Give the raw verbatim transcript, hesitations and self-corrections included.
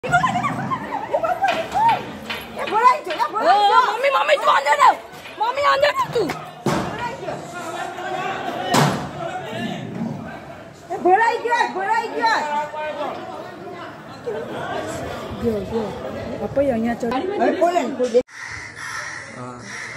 Mummy mummy तू अंदर आओ, मम्मी अंदर आओ तू। भराई क्या भराई क्या गयो गयो apa ya nya cari